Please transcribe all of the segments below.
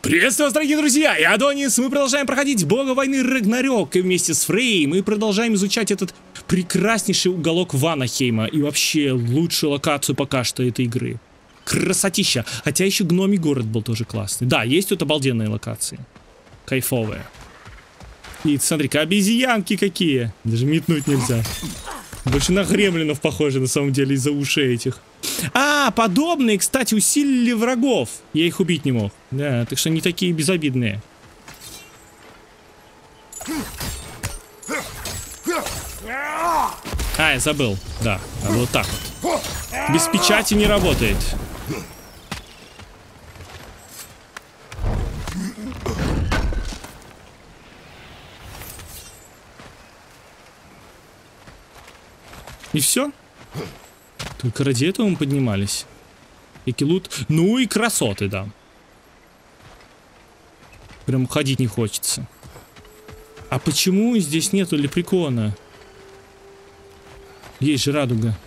Приветствую вас, дорогие друзья! Я Адонис, мы продолжаем проходить Бога войны Рагнарёк, и вместе с Фрей мы продолжаем изучать этот прекраснейший уголок Ванахейма и вообще лучшую локацию пока что этой игры. Красотища! Хотя еще гномий город был тоже классный. Да, есть тут обалденные локации. Кайфовые. И смотри-ка, обезьянки какие! Даже метнуть нельзя. Больше на гремлинов похоже на самом деле из-за ушей этих. А, подобные, кстати, усилили врагов. Я их убить не мог. Да, так что они такие безобидные. А, я забыл. Да, надо вот так вот. Без печати не работает. И все? Только ради этого мы поднимались. Экилут. Ну и красоты, да. Прям уходить не хочется. А почему здесь нету лепрекона? Есть же радуга.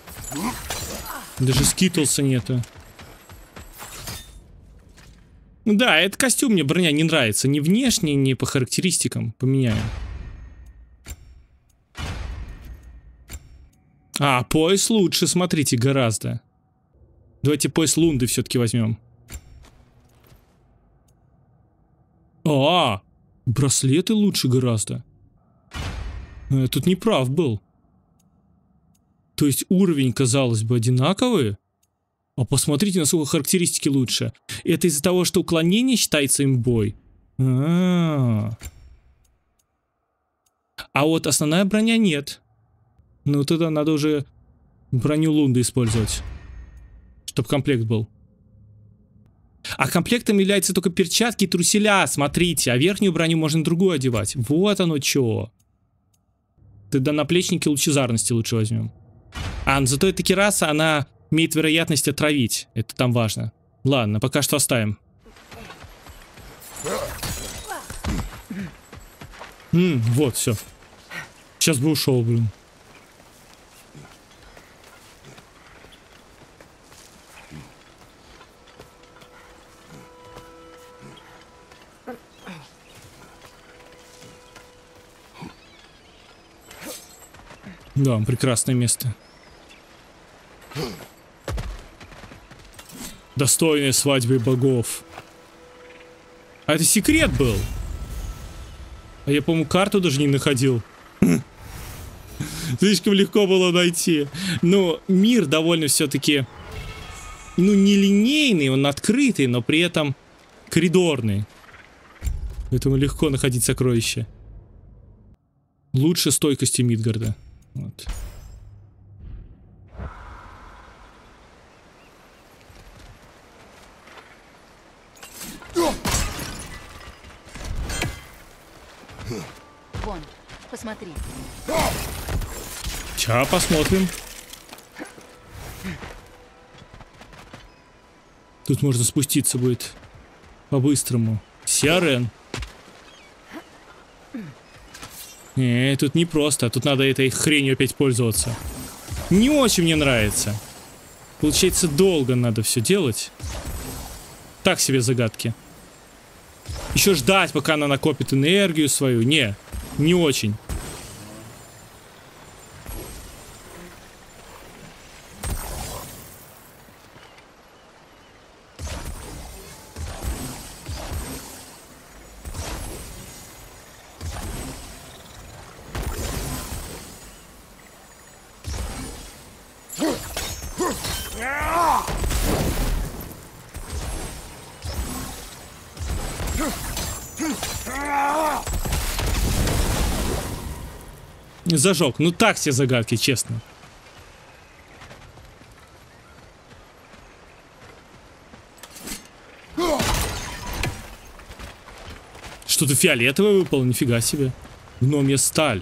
Даже скитлса нету. Ну да, этот костюм мне броня не нравится. Ни внешне, ни по характеристикам. Поменяем. А, пояс лучше, смотрите, гораздо. Давайте пояс Лунды все-таки возьмем. А, браслеты лучше гораздо. Я тут не прав был. То есть уровень, казалось бы, одинаковый. А посмотрите, насколько характеристики лучше. Это из-за того, что уклонение считается имбой. А вот основная броня нет. Ну тогда надо уже броню Лунды использовать, чтобы комплект был. А комплектом являются только перчатки и труселя, смотрите. А верхнюю броню можно другую одевать. Вот оно чё. Тогда наплечники лучезарности лучше возьмем. А, но зато эта кираса, она имеет вероятность отравить. Это там важно. Ладно, пока что оставим. Вот, все. Сейчас бы ушел, блин. Да, прекрасное место. Достойная свадьбы богов. А это секрет был. А я, по-моему, карту даже не находил. Слишком легко было найти. Но мир довольно все-таки, ну, не линейный, он открытый, но при этом коридорный. Поэтому легко находить сокровища. Лучше стойкости Мидгарда. Вот. Вон, посмотри. Сейчас посмотрим. Тут можно спуститься будет по-быстрому. Сиарен. Не, тут не просто. Тут надо этой хренью опять пользоваться. Не очень мне нравится. Получается, долго надо все делать. Так себе загадки. Еще ждать, пока она накопит энергию свою. Не очень. Зажег. Ну так все загадки, честно. Что-то фиолетовое выпало, нифига себе. Гномья сталь.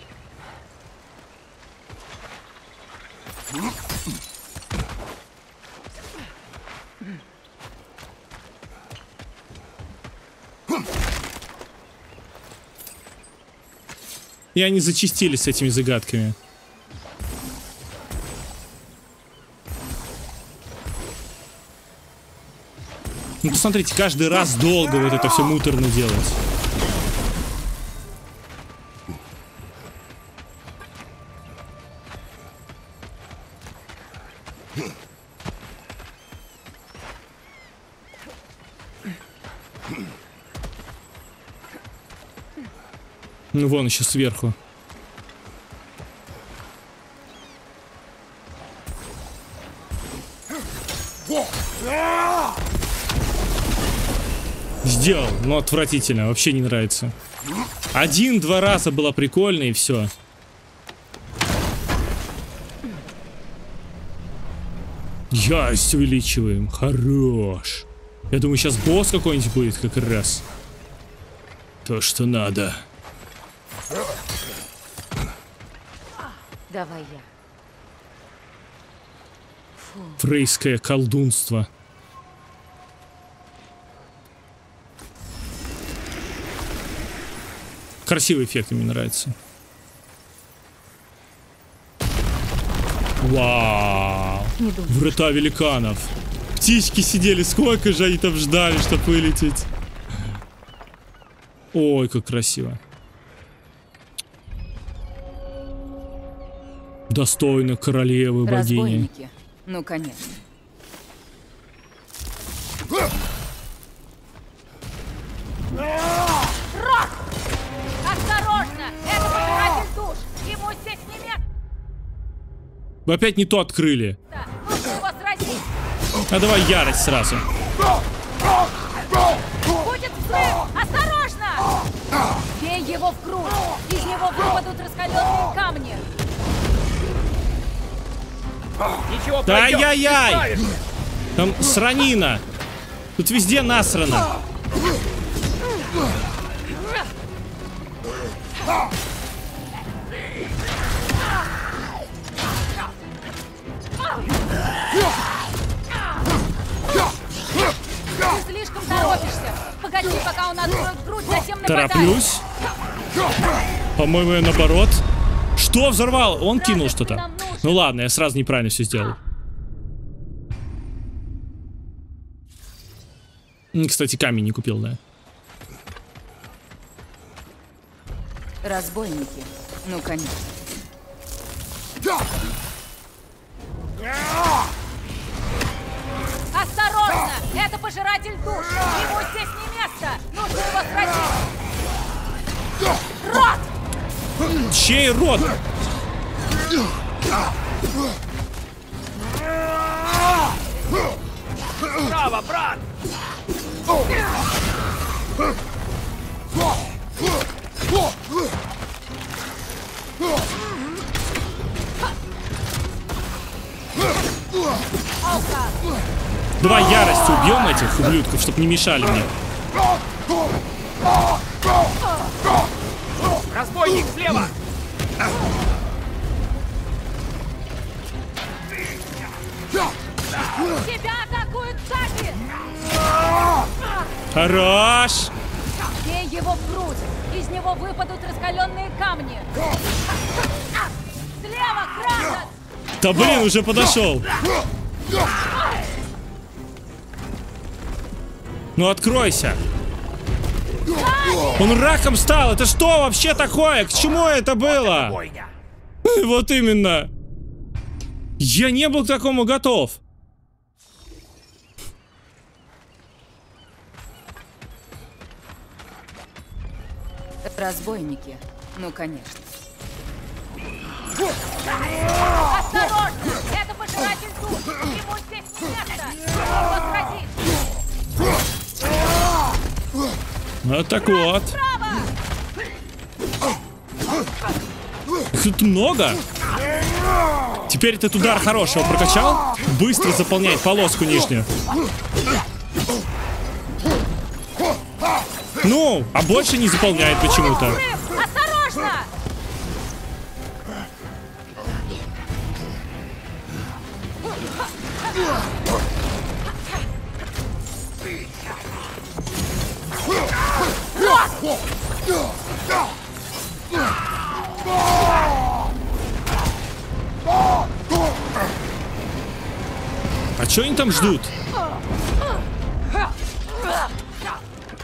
И они зачастились с этими загадками. Ну, посмотрите, каждый раз долго вот это все муторно делать. Ну, вон еще сверху. Сделал, но отвратительно, вообще не нравится. 1-2 раза было прикольно и все. Ярость увеличиваем, хорош. Я думаю, сейчас босс какой-нибудь будет как раз. То, что надо. Давай я. Фрейское колдунство. Красивый эффект, мне нравится. Вау! Врата великанов. Птички сидели, сколько же они там ждали, чтобы вылететь. Ой, как красиво. Достойно королевы, богини. Разбойники. Ну, конечно. Рок! Осторожно! Это пожиратель душ! Ему здесь не место! Вы опять не то открыли. Нужно его сразить! А давай ярость сразу. Будет взрыв! Осторожно! Бей его в грудь! Из него выпадут раскаленные камни! Ничего, Да пройдем, ай-яй-яй! ты справишься. Там сранина. Тут везде насрано. Ты слишком торопишься! Погоди, пока он откроет грудь, затем нападай! Тороплюсь. По-моему, я наоборот. Что взорвал? Он кинул что-то. Ну ладно, я сразу неправильно все сделал. Кстати, камень не купил, да? Разбойники. Ну, конечно. Осторожно! Это пожиратель душ! Ему здесь не место! Нужно его сразить! Рот! Чей рот? Браво, брат! Давай яростью убьем этих ублюдков, чтобы не мешали мне. Разбойник слева! Тебя атакуют сзади! Хорош! Бей его в грудь! Из него выпадут раскаленные камни! Слева, Кратос! Да блин, уже подошел. Ну откройся. Он раком стал. Это что вообще такое? К чему это было? Бойня! Вот именно. Я не был к такому готов. Разбойники. Ну, конечно. Осторожно! Это пожиратель душ! Ему здесь не место! Нужно его сразить! Вот так вот. Право! Их тут много. Теперь этот удар хорошего прокачал. Быстро заполняет полоску нижнюю. Ну, а больше не заполняет почему-то. Взрыв! Осторожно! А что они там ждут?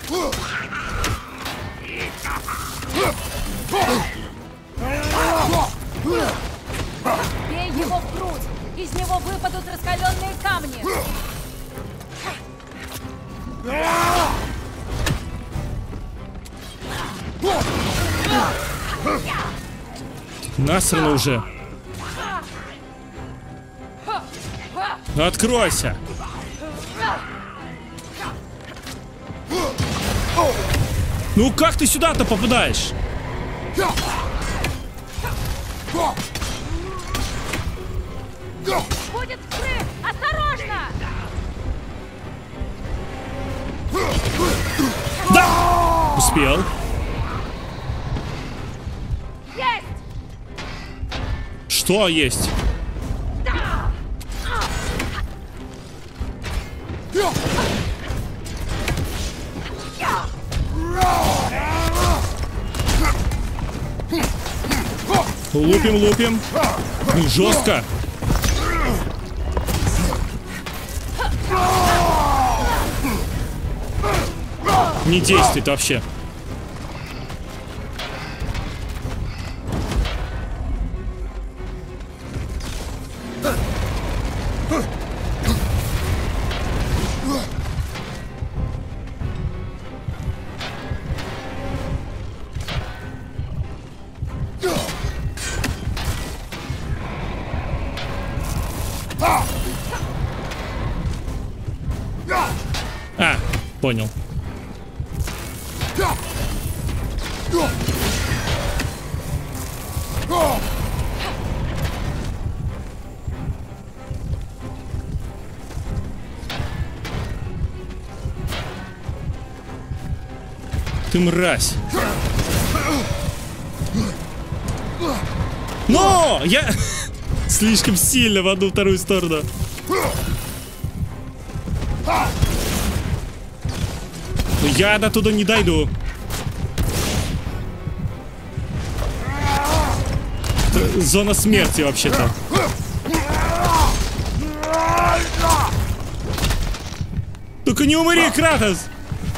Бей его в грудь! Из него выпадут раскаленные камни! Насрано уже. Откройся. Ну как ты сюда-то попадаешь? Будет взрыв! Осторожно! Да! Успел. Есть! Что есть? Лупим, лупим. Жестко. Не действует вообще. А, понял. Ты мразь. Но! Я слишком сильно в одну вторую сторону. Но я до туда не дойду. Это зона смерти вообще-то. Только не умри, Кратос!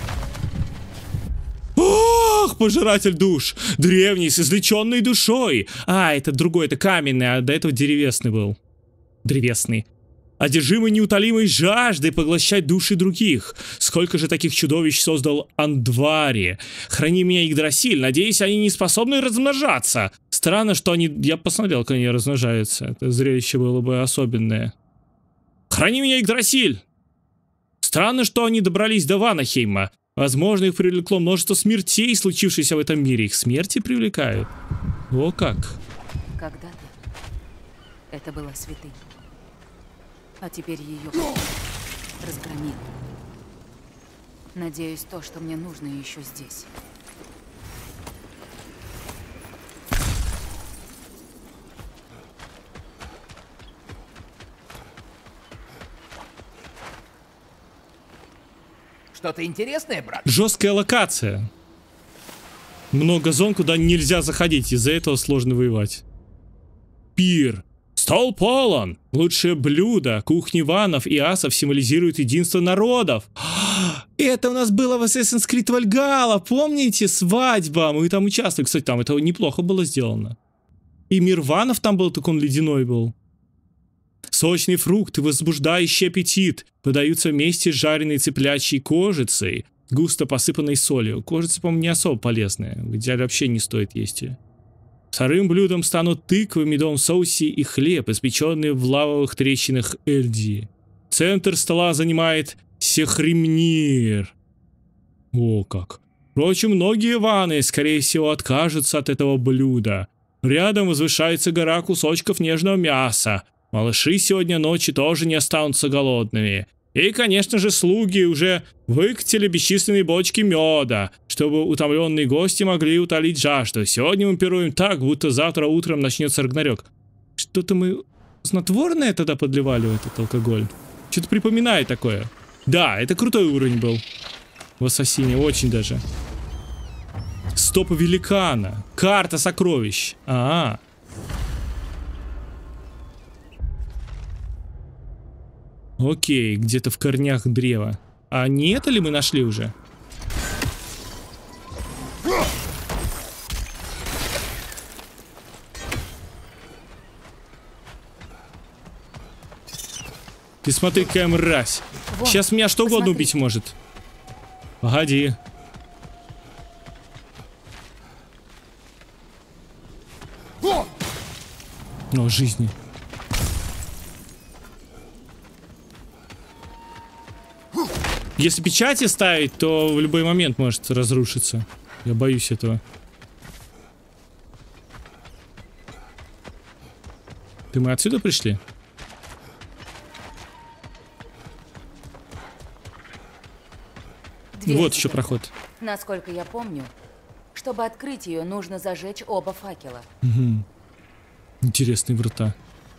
Ох, пожиратель душ. Древний, с извлеченной душой. А, это другой, это каменный, а до этого деревесный был. Древесный. Одержимый неутолимой жаждой поглощать души других. Сколько же таких чудовищ создал Андвари. Храни меня, Игдрасиль. Надеюсь, они не способны размножаться. Странно, что они... Я посмотрел, как они размножаются. Это зрелище было бы особенное. Храни меня, Игдрасиль. Странно, что они добрались до Ванахейма. Возможно, их привлекло множество смертей, случившихся в этом мире. Их смерти привлекают. О как. Когда-то это была святыня. А теперь ее разгромили. Надеюсь, то, что мне нужно, еще здесь. Что-то интересное, брат? Жесткая локация. Много зон, куда нельзя заходить. Из-за этого сложно воевать. Пир. Стол полон. Лучшее блюдо. Кухни ванов и асов символизируют единство народов. Это у нас было в Assassin's Creed Valhalla. Помните? Свадьба. Мы там участвовали. Кстати, там это неплохо было сделано. И мир ванов там был, так он ледяной был. Сочные фрукты, возбуждающий аппетит, подаются вместе с жареной цыплячьей кожицей, густо посыпанной солью. Кожица, по-моему, не особо полезная. В идеале вообще не стоит есть ее. Вторым блюдом станут тыквы в медовом соусе и хлеб, испеченные в лавовых трещинах Эльдии. Центр стола занимает Сехримнир. О как. Впрочем, многие ваны, скорее всего, откажутся от этого блюда. Рядом возвышается гора кусочков нежного мяса. Малыши сегодня ночью тоже не останутся голодными. И, конечно же, слуги уже выкатили бесчисленные бочки меда, чтобы утомленные гости могли утолить жажду. Сегодня мы пируем так, будто завтра утром начнется Рагнарёк. Что-то мы снотворное тогда подливали в этот алкоголь. Что-то припоминает такое. Да, это крутой уровень был. В Ассасине, очень даже. Стопы великана. Карта сокровищ. Окей, где-то в корнях древа. А не это ли мы нашли уже? Ты смотри, какая мразь. Вон, Сейчас меня что угодно посмотри. убить может. Погоди. О, жизни. Если печати ставить, то в любой момент может разрушиться. Я боюсь этого. Ты мы отсюда пришли? Дверь Вот еще заперта. проход. Насколько я помню, чтобы открыть ее, нужно зажечь оба факела. Интересные врата.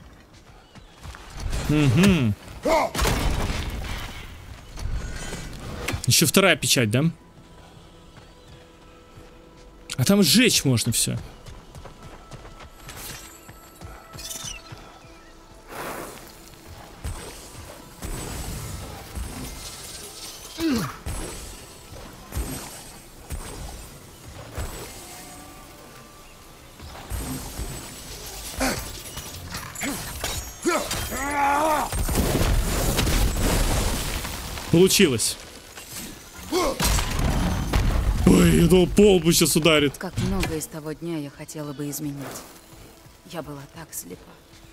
Угу. Еще вторая печать, да? А там сжечь можно все. Получилось. Ой, я думал, пол бы сейчас ударит. Как много из того дня я хотела бы изменить. Я была так слепа.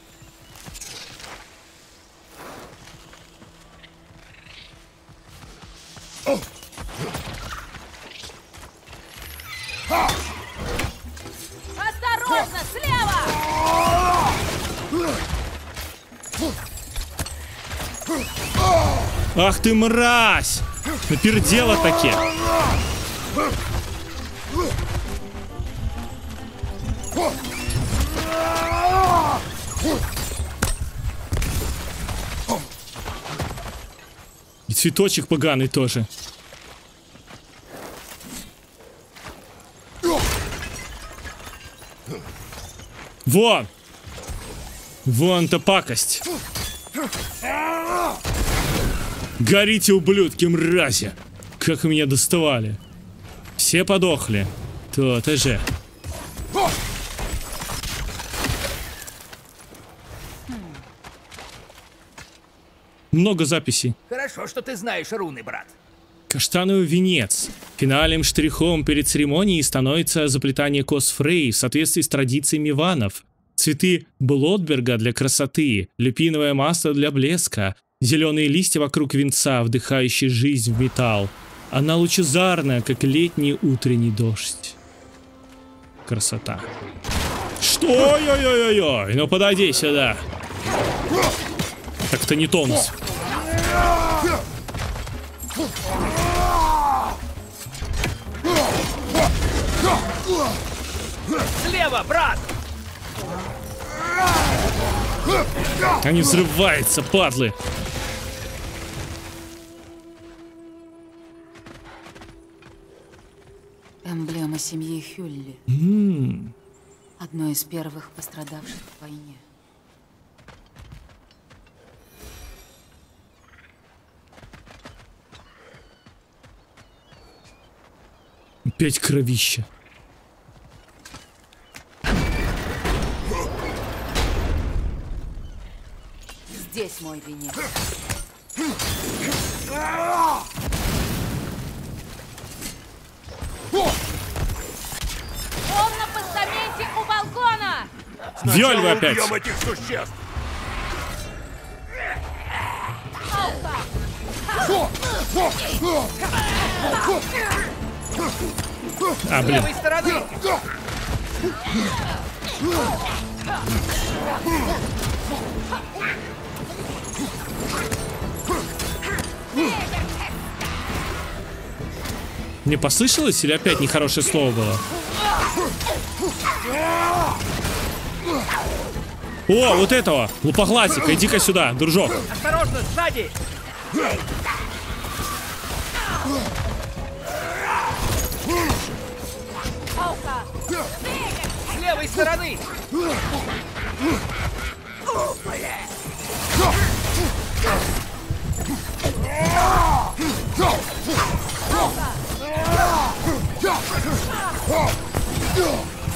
Осторожно, слева! Ах ты мразь! Напердела таки. И цветочек поганый тоже. Вон! Вон-то пакость. Горите, ублюдки, мрази! Как меня доставали. Все подохли. То-то же. Много записей. Хорошо, что ты знаешь руны, брат. Каштановый венец. Финальным штрихом перед церемонией становится заплетание кос Фрей в соответствии с традициями ванов. Цветы Блотберга для красоты, люпиновое масло для блеска, зеленые листья вокруг венца, вдыхающие жизнь в металл. Она лучезарная, как летний утренний дождь. Красота. Что? Ой-ой-ой-ой! Ну подойди сюда. Так-то не тонус. Слева, брат! Они взрываются, падлы. Эмблема семьи Хюлли. Одной из первых пострадавших в войне. Опять кровища. Здесь мой венец. Он на постаменте у балкона! Вёльва опять. Убьем этих существ! А, С блин. левой стороны! Мне послышалось или опять нехорошее слово было? О, вот этого! Лупоглазика, иди-ка сюда, дружок. Осторожно, сзади! С левой стороны!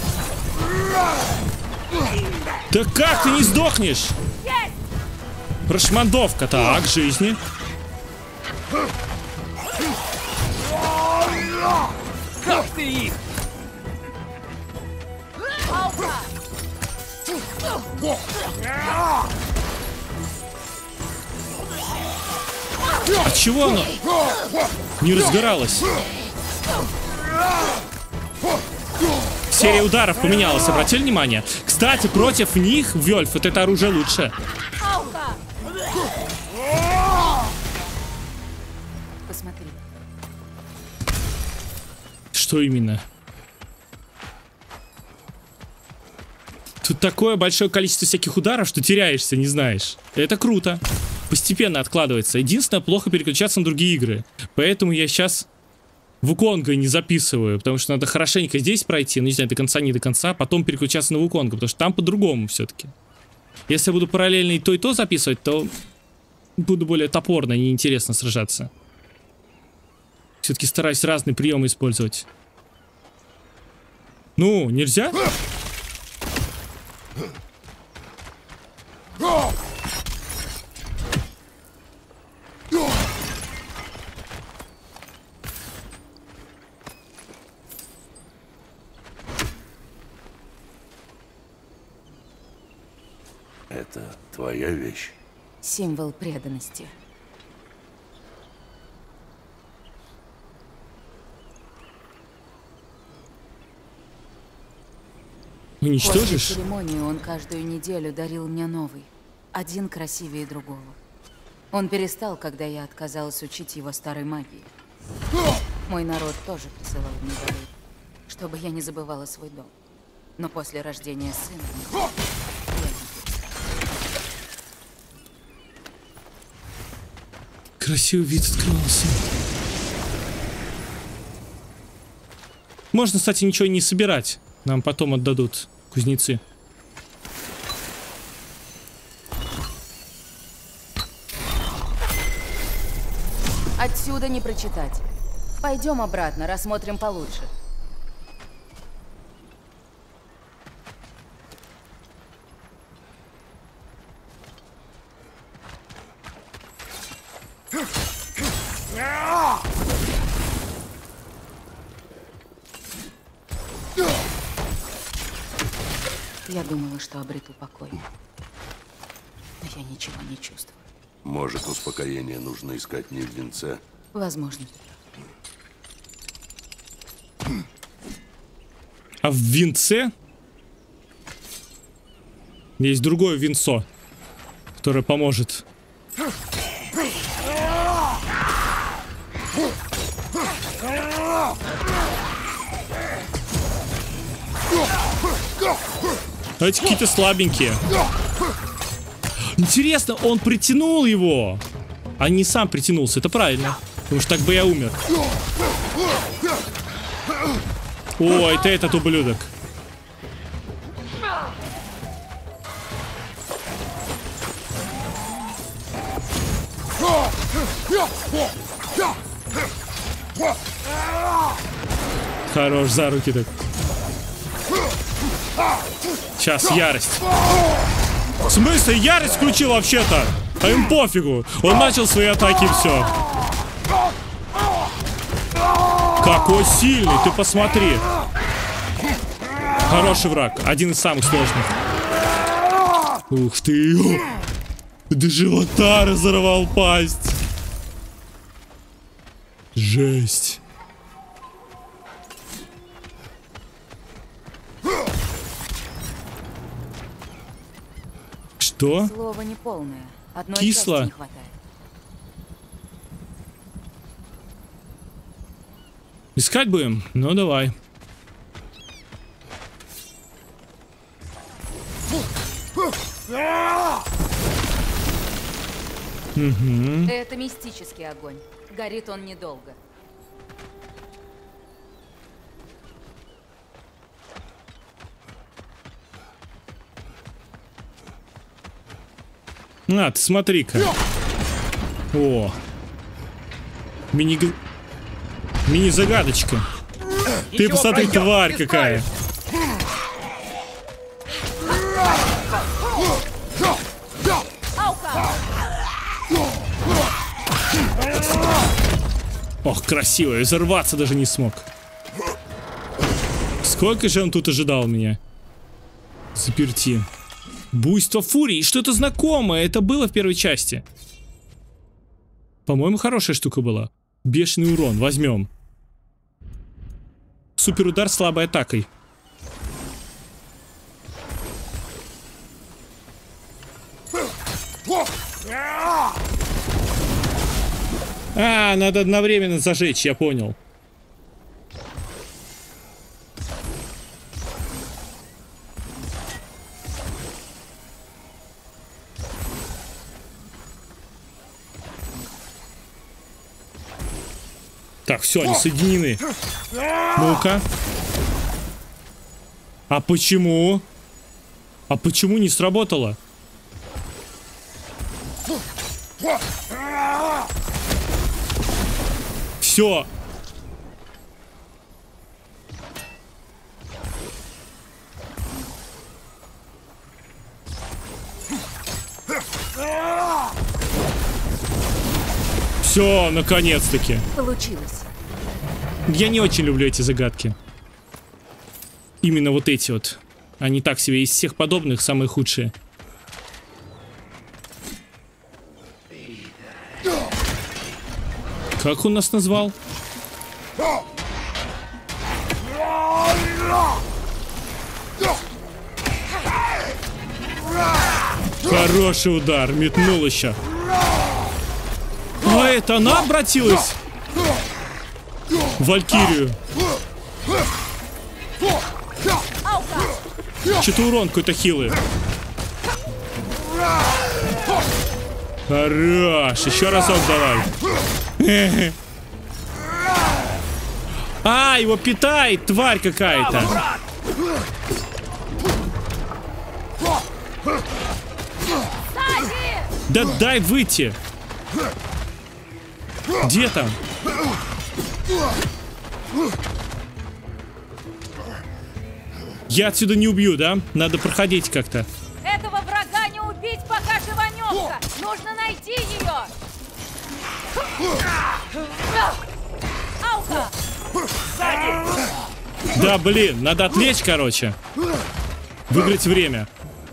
Да как ты не сдохнешь? Прошмандовка. Так, жизни. Как ты их? А чего оно не разгоралось? Серия ударов поменялась, обратили внимание? Кстати, против них, Вельф, вот это оружие лучше. Посмотри. Что именно? Тут такое большое количество всяких ударов, что теряешься, не знаешь. Это круто. Постепенно откладывается. Единственное, плохо переключаться на другие игры. Поэтому я сейчас Вуконга не записываю, потому что надо хорошенько здесь пройти, ну не знаю, до конца, не до конца, потом переключаться на Вуконга, потому что там по-другому все-таки. Если я буду параллельно и то записывать, то буду более топорно и неинтересно сражаться. Все-таки стараюсь разные приемы использовать. Ну, нельзя? Это твоя вещь. Символ преданности. После Уничтожишь? церемонии он каждую неделю дарил мне новый. Один красивее другого. Он перестал, когда я отказалась учить его старой магии. Мой народ тоже присылал мне дары, чтобы я не забывала свой дом. Но после рождения сына я не перестала. Красивый вид открылся. Можно, кстати, ничего не собирать. Нам потом отдадут кузнецы. Отсюда не прочитать. Пойдем обратно, рассмотрим получше. Я думала, что обрету покой. Но я ничего не чувствую. Может, успокоение нужно искать не в венце? Возможно. А в венце есть другое венцо, которое поможет. А эти какие-то слабенькие. Интересно, он притянул его, а не сам притянулся. Это правильно, потому что так бы я умер. О, это этот ублюдок. Хорош, за руки так. Сейчас ярость. В смысле, ярость включил вообще-то? А им пофигу. Он начал свои атаки и все. Какой сильный, ты посмотри. Хороший враг, один из самых сложных. Ух ты. До живота разорвал пасть. Жесть. Что? Слово неполное. Одной Кисло. части не хватает. Искать будем? Ну давай. Это мистический огонь. Горит он недолго. На, ты смотри-ка. О. Мини-загадочка. Ты посмотри, тварь какая. Ох, красиво, и взорваться даже не смог. Сколько же он тут ожидал меня? Заперти. Буйство фурии, что-то знакомое, это было в первой части. По-моему, хорошая штука была. Бешеный урон, возьмем. Суперудар слабой атакой. А, надо одновременно зажечь, я понял. Так, все, они соединены. Ну-ка. А почему? А почему не сработало? Все. Все, наконец-таки. Получилось. Я не очень люблю эти загадки. Именно вот эти вот. Они так себе из всех подобных самые худшие. Как он нас назвал? Хороший удар, метнул еще. А это она обратилась? В Валькирию. Что-то урон какой-то хилый. Хорош, еще разок давай. А, его питает тварь какая-то. Да дай выйти. Где там? Я отсюда не убью, да? Надо проходить как-то. Этого врага не убить, пока живанёвка. Нужно найти ее. Аука! Да, блин, надо отвлечь, короче. Выиграть время.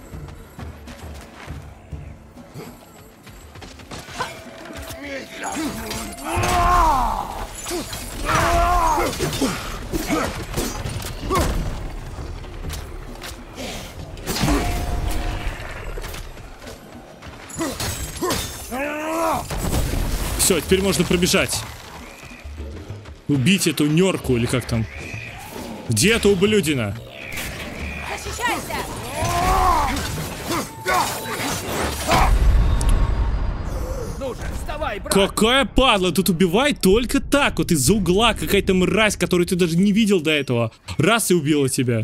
Все, теперь можно пробежать. Убить эту нерку, или как там? Где эта ублюдина? Защищайся! Ну же, вставай, брат! Какая падла, тут убивает только так вот из-за угла какая-то мразь, которую ты даже не видел до этого. Раз и убила тебя.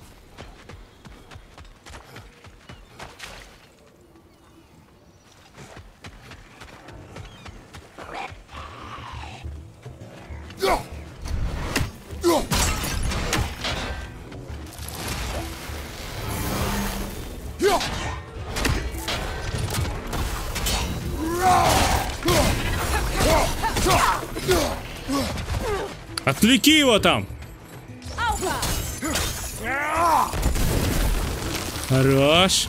Отвлеки его там! Хорош!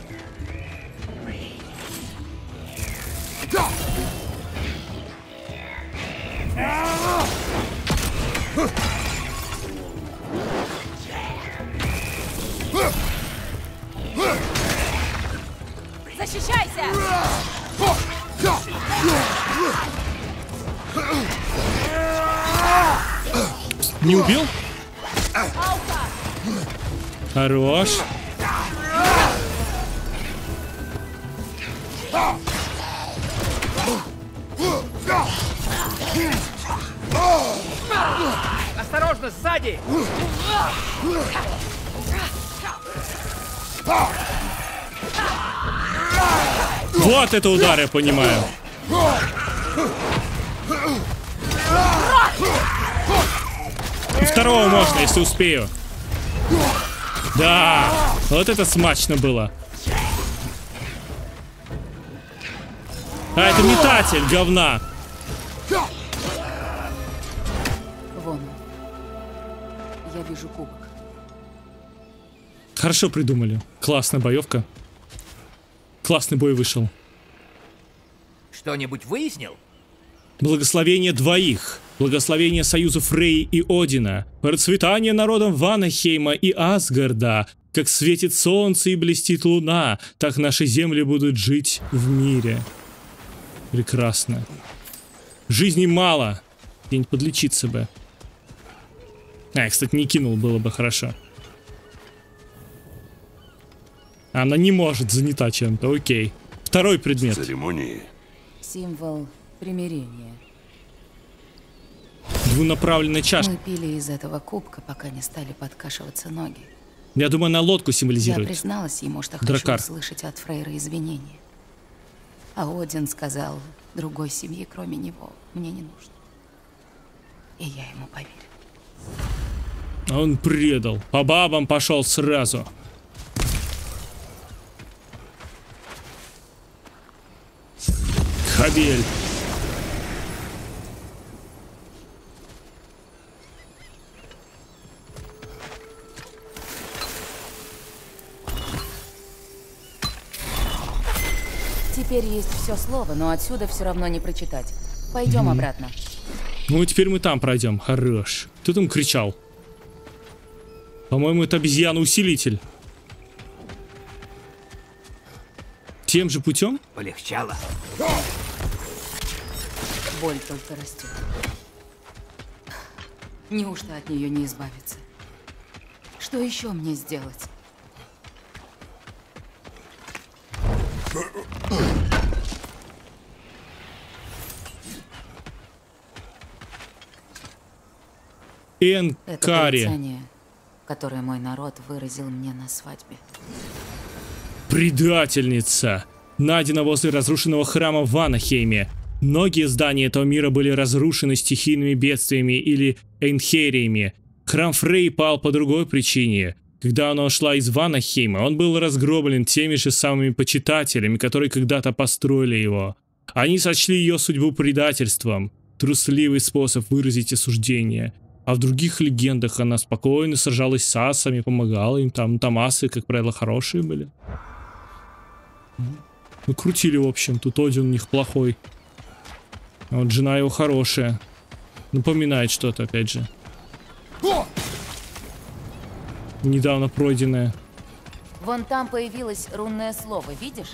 Защищайся! Не убил? Хорош. Осторожно, сзади! Вот это удар, я понимаю. И второго можно, если успею. Да, вот это смачно было. А, это метатель говна. Вон он. Я вижу кубок. Хорошо придумали. Классная боевка. Классный бой вышел. Что-нибудь выяснил? Благословение двоих. Благословение союза Фрей и Одина. Процветание народом Ванахейма и Асгарда. Как светит солнце и блестит луна, так наши земли будут жить в мире. Прекрасно. Жизни мало. Где-нибудь подлечиться бы. А, я, кстати, не кинул, было бы хорошо. Она не может, занята чем-то, окей. Второй предмет. Церемонии. Символ примирения. Двунаправленная чашка. Мы пили из этого кубка, пока не стали подкашиваться ноги. Я думаю, она лодку Я символизирует. призналась ему, что Дракар. хочу услышать от Фрейра извинения. А Один сказал, другой семьи, кроме него, мне не нужно. И я ему поверила. Он предал. По бабам пошел сразу. Хабель. Теперь есть все слово, но отсюда все равно не прочитать. Пойдем обратно. Ну, теперь мы там пройдем. Хорош. Кто там кричал? По-моему, это обезьяна-усилитель. Тем же путем? Полегчало. Боль только растет. Неужто от нее не избавиться? Что еще мне сделать? Это Энкари. порицание, которое мой народ выразил мне на свадьбе. Предательница. Найдена возле разрушенного храма в Ванахейме. Многие здания этого мира были разрушены стихийными бедствиями или эйнхериями. Храм Фрей пал по другой причине. Когда она ушла из Ванахейма, он был разгромлен теми же самыми почитателями, которые когда-то построили его. Они сочли ее судьбу предательством. Трусливый способ выразить осуждение. А в других легендах она спокойно сражалась с асами, помогала им. Там асы, как правило, хорошие были. Ну, крутили, в общем. Тут Один у них плохой. А вот жена его хорошая. Напоминает что-то, опять же. Недавно пройденное. Вон там появилось рунное слово, видишь?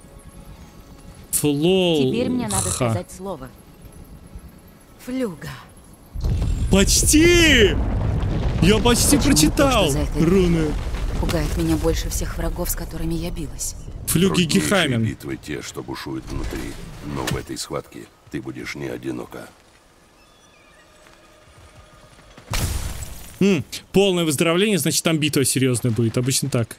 Флол. Теперь мне надо сказать слово. Флюга. Почти! Я почти Почему прочитал то, что за этой руны. Пугает меня больше всех врагов, с которыми я билась. Флюги Труднейшие Гехаймен. битвы те, что бушуют внутри. Но в этой схватке ты будешь не одинока. Полное выздоровление, значит там битва серьезная будет. Обычно так.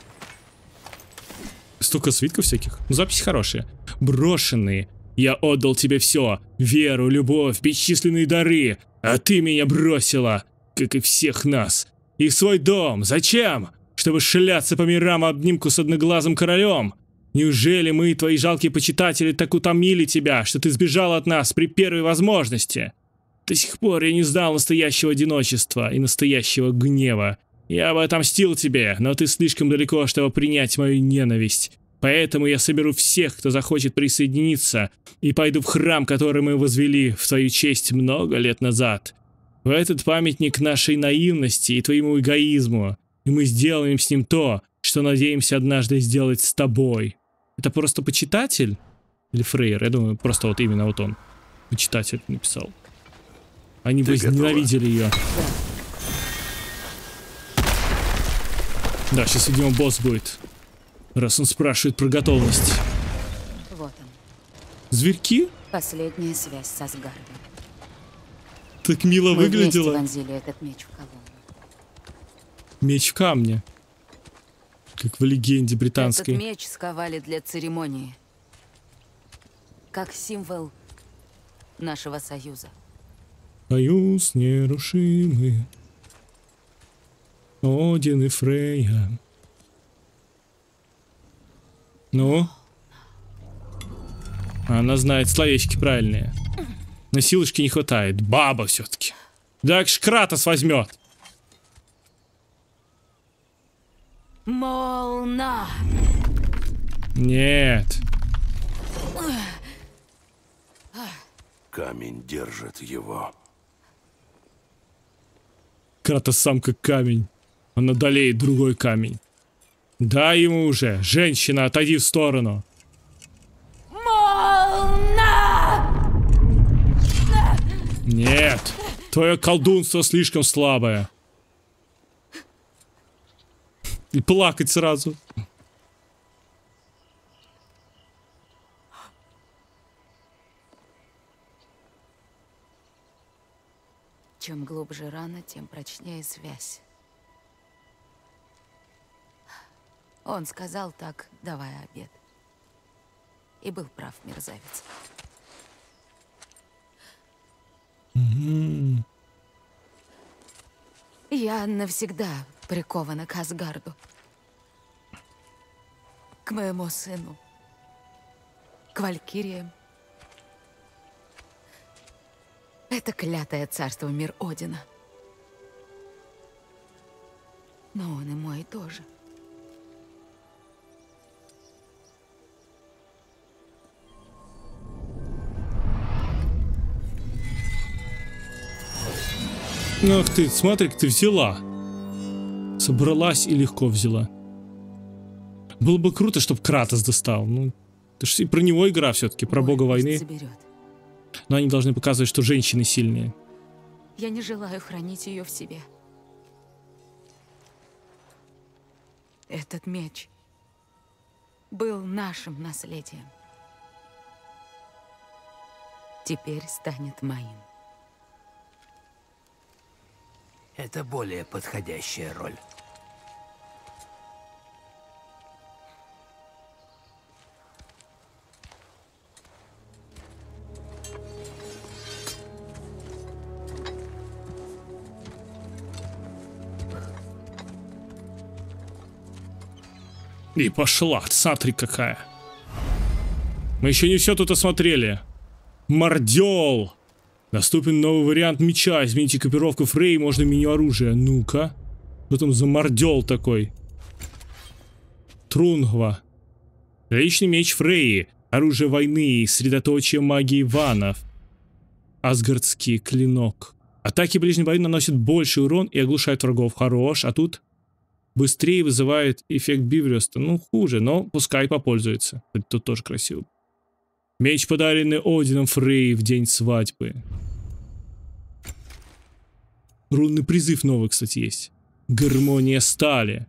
Столько свитков всяких. Записи хорошие. Брошенные. Я отдал тебе все. Веру, любовь, бесчисленные дары. А ты меня бросила. Как и всех нас. И в свой дом. Зачем? Чтобы шляться по мирам в обнимку с одноглазым королем. Неужели мы, твои жалкие почитатели, так утомили тебя, что ты сбежал от нас при первой возможности? До сих пор я не знал настоящего одиночества и настоящего гнева. Я бы отомстил тебе, но ты слишком далеко, чтобы принять мою ненависть. Поэтому я соберу всех, кто захочет присоединиться, и пойду в храм, который мы возвели в твою честь много лет назад. В этот памятник нашей наивности и твоему эгоизму. И мы сделаем с ним то, что надеемся однажды сделать с тобой. Это просто почитатель? Или Фрейр? Я думаю, просто вот именно вот он. Почитатель написал. Они Ты возненавидели ее. Да, сейчас, видимо, босс будет. Раз он спрашивает про готовность. Вот он. Зверьки? Последняя связь с Асгардом. Так мило Мы вместе выглядело. вонзили этот меч в колонну. Меч в камне. Как в легенде британской. Этот меч сковали для церемонии. Как символ нашего союза. Союз нерушимый. Один и Фрейя. Ну? Она знает словечки правильные. На силочки не хватает. Баба все-таки. Так ж Кратос возьмет. Молна. Нет. Камень держит его. Кратос сам как камень. Он одолеет другой камень. Дай ему уже. Женщина, отойди в сторону. Молна! Нет. Твое колдунство слишком слабое. И плакать сразу. Чем глубже рана, тем прочнее связь. Он сказал так, давая обед. И был прав, мерзавец. Я навсегда прикована к Асгарду. К моему сыну. К валькириям. Это клятое царство мир Одина. Но он и мой тоже. Ах ты, смотри, как ты взяла. Собралась и легко взяла. Было бы круто, чтобы Кратос достал. Ну, это же и про него игра все-таки, про бога войны. Заберет. Но они должны показывать, что женщины сильнее. Я не желаю хранить ее в себе. Этот меч был нашим наследием. Теперь станет моим. Это более подходящая роль. И пошла, смотри какая. Мы еще не все тут осмотрели. Мордел. Доступен новый вариант меча. Измените экипировку Фрей, можно меню оружия. Ну-ка. Что там за мордел такой? Трунгва. Личный меч Фреи. Оружие войны. Средоточие магии ванов. Асгардский клинок. Атаки ближней бою наносят больший урон и оглушают врагов. Хорош. А тут быстрее вызывает эффект Биврёста. Ну, хуже, но пускай попользуется. Тут тоже красиво. Меч, подаренный Одином Фрей в день свадьбы. Рунный призыв новый, кстати, есть. Гармония стали.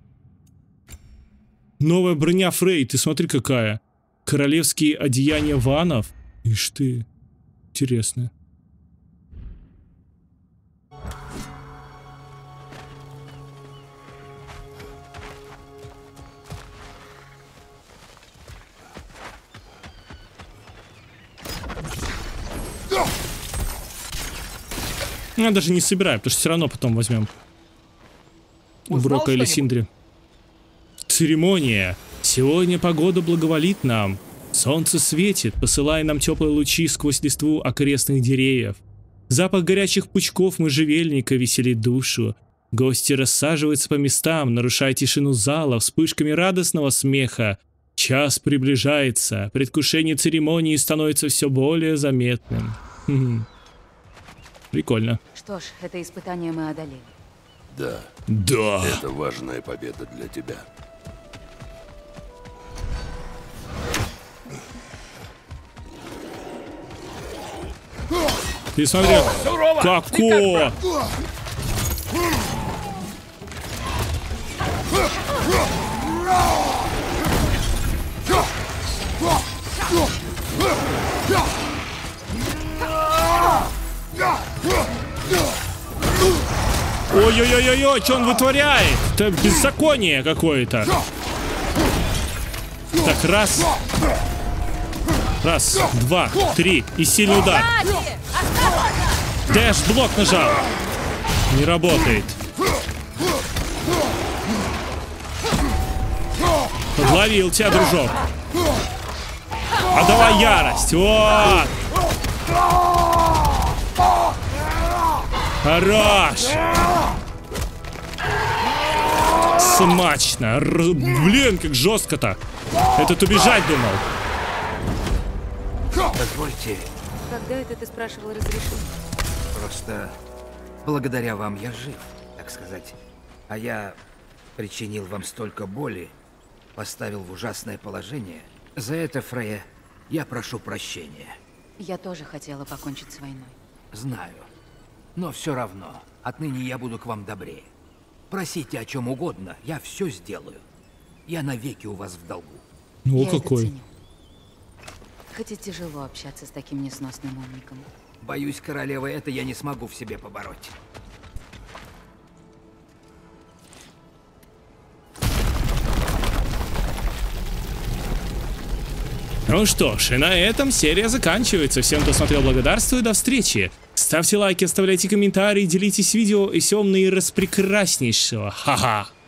Новая броня Фрей, ты смотри какая. Королевские одеяния ванов. Ишь ты. Интересно. Я даже не собираю, потому что все равно потом возьмем. У Брока или Синдри. Церемония. Сегодня погода благоволит нам. Солнце светит, посылая нам теплые лучи сквозь листву окрестных деревьев. Запах горячих пучков можжевельника веселит душу. Гости рассаживаются по местам, нарушая тишину зала вспышками радостного смеха. Час приближается, предвкушение церемонии становится все более заметным. Прикольно. Что ж, это испытание мы одолели. Да, Да. это важная победа для тебя. Ты смотри, какого? Ой-ой-ой-ой, что он вытворяет? Это беззаконие какое-то. Так, раз. Раз, два, три. И сильный удар. Дэш-блок нажал. Не работает. Подловил тебя, дружок. А давай ярость. Вот. Хорош! Смачно. Блин, как жестко-то. Этот убежать думал. Позвольте, Когда это ты спрашивал разрешение? просто благодаря вам я жив, так сказать. А я причинил вам столько боли, поставил в ужасное положение. За это, Фрея, я прошу прощения. Я тоже хотела покончить с войной. Знаю. Но все равно, отныне я буду к вам добрее. Просите о чем угодно, я все сделаю. Я навеки у вас в долгу. Ну Я это какой. ценю. Хоть и тяжело общаться с таким несносным умником. Боюсь, королева, это я не смогу в себе побороть. Ну что ж, и на этом серия заканчивается. Всем, кто смотрел, благодарствую, до встречи. Ставьте лайки, оставляйте комментарии, делитесь видео, и всем наираспрекраснейшего. Ха-ха.